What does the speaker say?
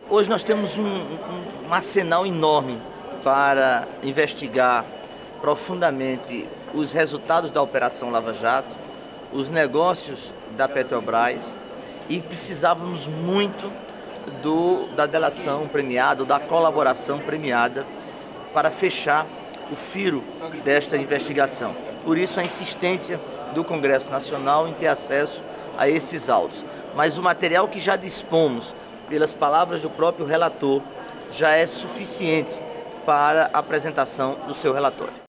Hoje nós temos um arsenal enorme para investigar profundamente os resultados da Operação Lava Jato, os negócios da Petrobras, e precisávamos muito da delação premiada, da colaboração premiada para fechar o firo desta investigação. Por isso a insistência do Congresso Nacional em ter acesso a esses autos. Mas o material que já dispomos, pelas palavras do próprio relator, já é suficiente para a apresentação do seu relatório.